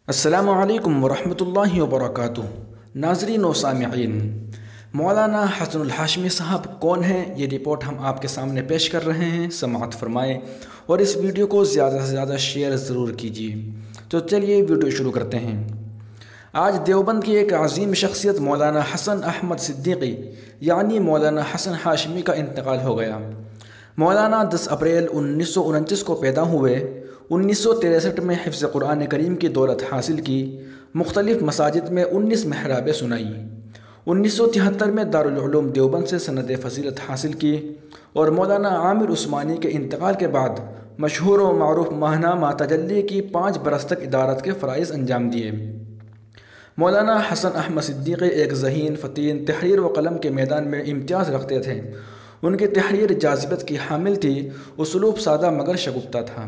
السلام علیکم ورحمۃ اللہ وبرکاتہ۔ ناظرین و سامعین، مولانا حسن الحاشمی صاحب کون ہیں؟ یہ رپورٹ ہم آپ کے سامنے پیش کر رہے ہیں، سماعت فرمائیں اور اس ویڈیو کو زیادہ سے زیادہ شیئر ضرور کیجیے۔ تو چلیے ویڈیو شروع کرتے ہیں۔ آج دیوبند کی ایک عظیم شخصیت مولانا حسن احمد صدیقی یعنی مولانا حسن ہاشمی کا انتقال ہو گیا۔ مولانا 10 اپریل 1929 کو پیدا ہوئے۔ 1963 میں حفظ قرآن کریم کی دولت حاصل کی، مختلف مساجد میں 19 محرابیں سنائیں۔ 1973 میں دارالعلوم دیوبند سے سند فضیلت حاصل کی اور مولانا عامر عثمانی کے انتقال کے بعد مشہور و معروف ماہنامہ تجلی کی 5 برس تک ادارت کے فرائض انجام دیے۔ مولانا حسن احمد صدیقی ایک ذہین، فتین، تحریر و قلم کے میدان میں امتیاز رکھتے تھے۔ ان کی تحریر جاذبت کی حامل تھی، اسلوب سادہ مگر شگفتہ تھا۔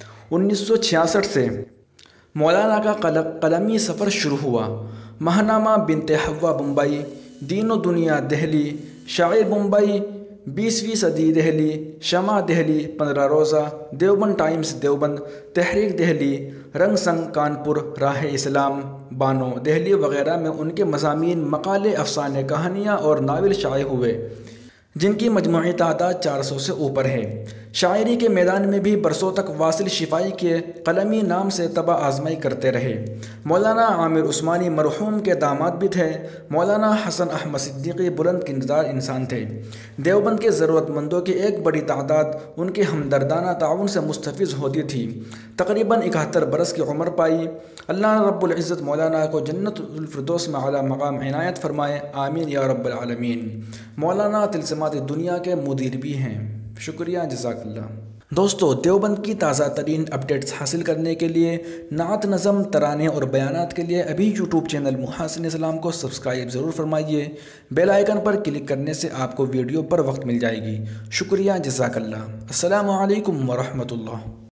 1966 سے مولانا کا قلمی سفر شروع ہوا۔ ماہنامہ بنت حوا بمبئی، دین و دنیا دہلی، شاعر بمبئی، 20ویں صدی دہلی، شمع دہلی، 15 روزہ، دیوبند ٹائمز دیوبند، تحریک دہلی، رنگ سنگ کانپور، راہ اسلام، بانو دہلی وغیرہ میں ان کے مضامین، مقالے، افسانے، کہانیاں اور ناول شائع ہوئے، جن کی مجموعی تعداد 400 سے اوپر ہے۔ شاعری کے میدان میں بھی برسوں تک واصل شفائی کے قلمی نام سے طبع آزمائی کرتے رہے۔ مولانا عامر عثمانی مرحوم کے داماد بھی تھے۔ مولانا حسن احمد صدیقی بلند کردار انسان تھے۔ دیوبند کے ضرورت مندوں کی ایک بڑی تعداد ان کے ہمدردانہ تعاون سے مستفیض ہوتی تھی۔ تقریباً 71 برس کی عمر پائی۔ اللہ رب العزت مولانا کو جنت الفردوس میں اعلیٰ مقام عنایت فرمائے، آمین یا رب العالمین۔ مولانا تلسماتی دنیا کے مدیر بھی ہیں۔ شکریہ، جزاک اللہ۔ دوستو، دیوبند کی تازہ ترین اپڈیٹس حاصل کرنے کے لیے، نعت، نظم، ترانے اور بیانات کے لیے ابھی یوٹیوب چینل محاسن اسلام کو سبسکرائب ضرور فرمائیے۔ بیل آئیکن پر کلک کرنے سے آپ کو ویڈیو پر وقت مل جائے گی۔ شکریہ، جزاک اللہ۔ السلام علیکم ورحمۃ اللہ۔